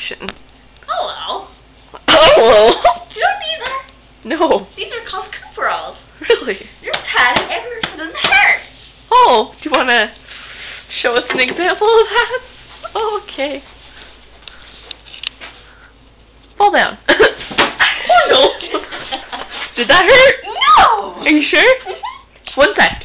animation. Hello. Hello. You don't need that. No. These are called coveralls. Really? You're padded everywhere so it doesn't hurt. Oh, do you want to show us an example of that? Oh, okay. Fall down. Oh, no. Did that hurt? No. Are you sure? One sec.